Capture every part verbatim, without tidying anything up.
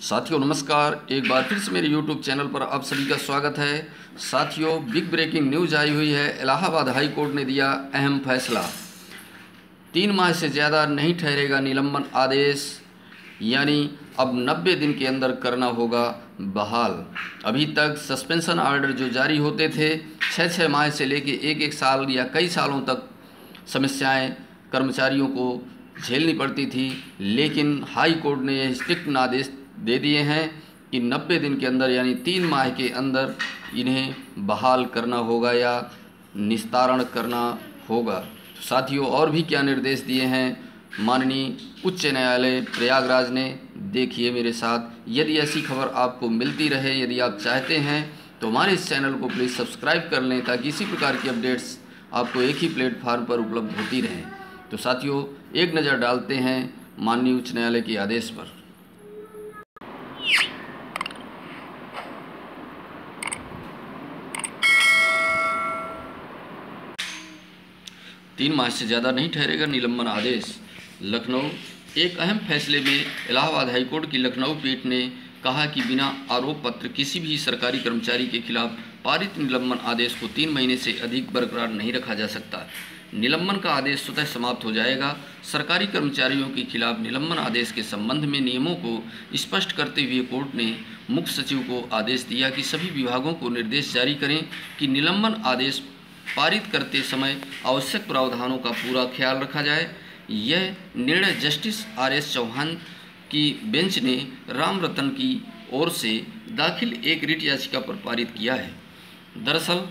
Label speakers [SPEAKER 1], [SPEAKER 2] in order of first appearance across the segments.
[SPEAKER 1] साथियों नमस्कार, एक बार फिर से मेरे यूट्यूब चैनल पर आप सभी का स्वागत है। साथियों बिग ब्रेकिंग न्यूज़ आई हुई है। इलाहाबाद हाई कोर्ट ने दिया अहम फैसला। तीन माह से ज़्यादा नहीं ठहरेगा निलंबन आदेश, यानी अब नब्बे दिन के अंदर करना होगा बहाल। अभी तक सस्पेंशन ऑर्डर जो जारी होते थे छः छः माह से लेके एक एक साल या कई सालों तक समस्याएं कर्मचारियों को झेलनी पड़ती थी, लेकिन हाई कोर्ट ने यह स्ट्रिक्ट आदेश दे दिए हैं कि नब्बे दिन के अंदर यानी तीन माह के अंदर इन्हें बहाल करना होगा या निस्तारण करना होगा। तो साथियों और भी क्या निर्देश दिए हैं माननीय उच्च न्यायालय प्रयागराज ने, देखिए मेरे साथ। यदि ऐसी खबर आपको मिलती रहे, यदि आप चाहते हैं तो हमारे इस चैनल को प्लीज़ सब्सक्राइब कर लें ताकि इसी प्रकार की अपडेट्स आपको एक ही प्लेटफार्म पर उपलब्ध होती रहें। तो साथियों एक नज़र डालते हैं माननीय उच्च न्यायालय के आदेश पर। तीन माह से ज़्यादा नहीं ठहरेगा निलंबन आदेश। लखनऊ, एक अहम फैसले में इलाहाबाद हाईकोर्ट की लखनऊ पीठ ने कहा कि बिना आरोप पत्र किसी भी सरकारी कर्मचारी के खिलाफ पारित निलंबन आदेश को तीन महीने से अधिक बरकरार नहीं रखा जा सकता। निलंबन का आदेश स्वतः समाप्त हो जाएगा। सरकारी कर्मचारियों के खिलाफ निलंबन आदेश के संबंध में नियमों को स्पष्ट करते हुए कोर्ट ने मुख्य सचिव को आदेश दिया कि सभी विभागों को निर्देश जारी करें कि निलंबन आदेश पारित करते समय आवश्यक प्रावधानों का पूरा ख्याल रखा जाए। यह निर्णय जस्टिस आर एस चौहान की बेंच ने राम रतन की ओर से दाखिल एक रिट याचिका पर पारित किया है। दरअसल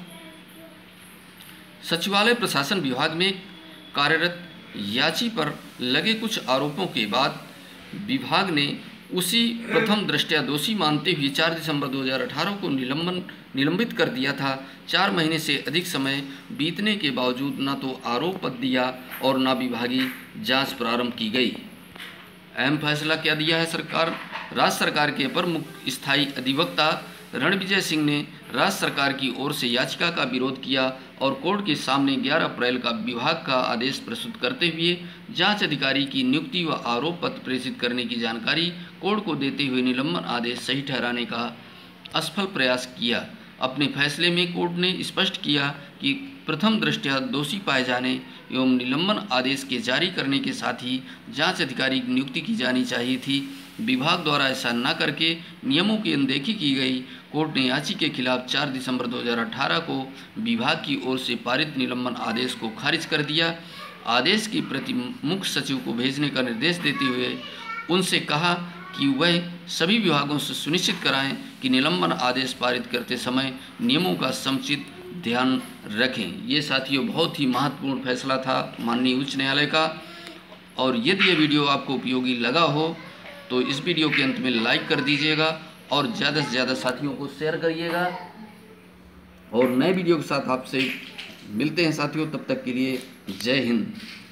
[SPEAKER 1] सचिवालय प्रशासन विभाग में कार्यरत याची पर लगे कुछ आरोपों के बाद विभाग ने उसी प्रथम दृष्टया दोषी मानते हुए चार दिसंबर दो हज़ार अठारह को निलंबन निलंबित कर दिया था। चार महीने से अधिक समय बीतने के बावजूद न तो आरोप पत्र दिया और न विभागीय जांच प्रारंभ की गई। अहम फैसला क्या दिया है सरकार? राज्य सरकार के अपर मुख्य स्थायी अधिवक्ता रणविजय सिंह ने राज्य सरकार की ओर से याचिका का विरोध किया और कोर्ट के सामने ग्यारह अप्रैल का विभाग का आदेश प्रस्तुत करते हुए जांच अधिकारी की नियुक्ति व आरोप पत्र प्रेषित करने की जानकारी कोर्ट को देते हुए निलंबन आदेश सही ठहराने का असफल प्रयास किया। अपने फैसले में कोर्ट ने स्पष्ट किया कि प्रथम दृष्टया दोषी पाए जाने एवं निलंबन आदेश के जारी करने के साथ ही जांच अधिकारी की नियुक्ति की जानी चाहिए थी। विभाग द्वारा ऐसा न करके नियमों की अनदेखी की गई। कोर्ट ने याची के खिलाफ चार दिसंबर दो हज़ार अठारह को विभाग की ओर से पारित निलंबन आदेश को खारिज कर दिया। आदेश की प्रति मुख्य सचिव को भेजने का निर्देश देते हुए उनसे कहा कि वह सभी विभागों से सुनिश्चित कराएं कि निलंबन आदेश पारित करते समय नियमों का समुचित ध्यान रखें। ये साथियों बहुत ही महत्वपूर्ण फैसला था माननीय उच्च न्यायालय का। और यदि ये वीडियो आपको उपयोगी लगा हो तो इस वीडियो के अंत में लाइक कर दीजिएगा और ज़्यादा से ज़्यादा साथियों को शेयर करिएगा। और नए वीडियो के साथ आपसे मिलते हैं साथियों, तब तक के लिए जय हिंद।